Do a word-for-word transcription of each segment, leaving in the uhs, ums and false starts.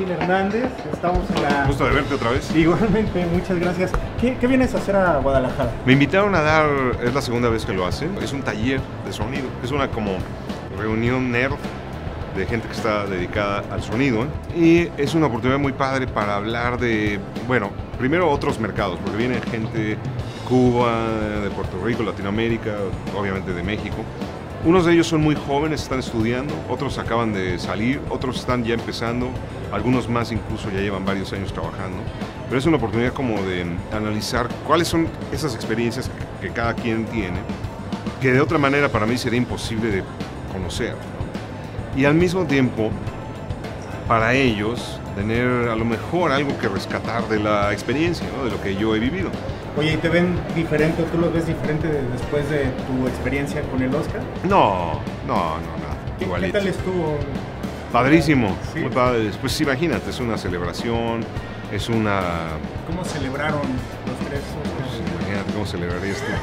Gil Hernández, estamos en la... Gusto de verte otra vez. Igualmente, muchas gracias. ¿Qué, qué vienes a hacer a Guadalajara? Me invitaron a dar, es la segunda vez que lo hacen, es un taller de sonido, es una como reunión nerd de gente que está dedicada al sonido, ¿eh? Y es una oportunidad muy padre para hablar de, bueno, primero otros mercados, porque viene gente de Cuba, de Puerto Rico, Latinoamérica, obviamente de México. Unos de ellos son muy jóvenes, están estudiando, otros acaban de salir, otros están ya empezando, algunos más incluso ya llevan varios años trabajando. Pero es una oportunidad como de analizar cuáles son esas experiencias que, que cada quien tiene, que de otra manera para mí sería imposible de conocer, ¿no? Y al mismo tiempo, para ellos, tener a lo mejor algo que rescatar de la experiencia, ¿no? De lo que yo he vivido. Oye, ¿y te ven diferente o tú los ves diferente de, después de tu experiencia con el Oscar? No, no, no, nada. ¿Qué, Igualito. ¿Qué tal estuvo? Padrísimo, ¿Sí? Muy padre. Pues imagínate, es una celebración, es una... ¿Cómo celebraron los tres Oscars? Pues, imagínate cómo celebraría esto.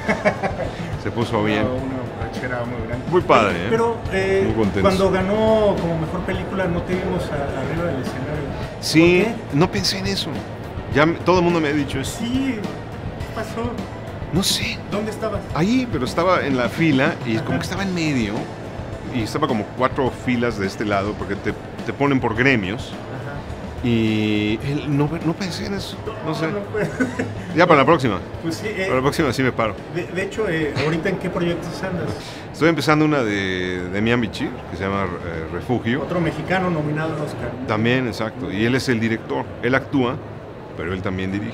Se puso bien. Una, una borrachera muy grande. Muy padre, ¿eh? Pero eh, Muy contentos. cuando ganó como mejor película no te vimos a- arriba del escenario. Sí, ¿Por qué? no pensé en eso. Ya me- todo el mundo me ha dicho eso. Sí, ¿qué pasó? No sé, ¿Dónde estabas? ahí, pero estaba en la fila y Ajá. como que estaba en medio y estaba como cuatro filas de este lado porque te, te ponen por gremios Ajá. y él, no, no pensé en eso, no sé. No fue. Ya para la próxima, Pues sí, eh, para la próxima sí me paro. de, de hecho, eh, ¿ahorita en qué proyectos andas? Estoy empezando una de, de Mian Bichir que se llama eh, Refugio. Otro mexicano nominado al Oscar. También, exacto. Y él es el director. Él actúa, pero él también dirige.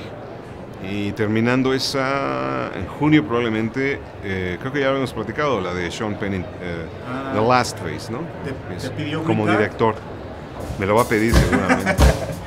Y terminando esa, en junio probablemente, eh, creo que ya habíamos platicado, la de Sean Penn, eh, Ah. The Last Face, ¿no? Te- Es te pidió como Green Card. director. Me lo va a pedir seguramente.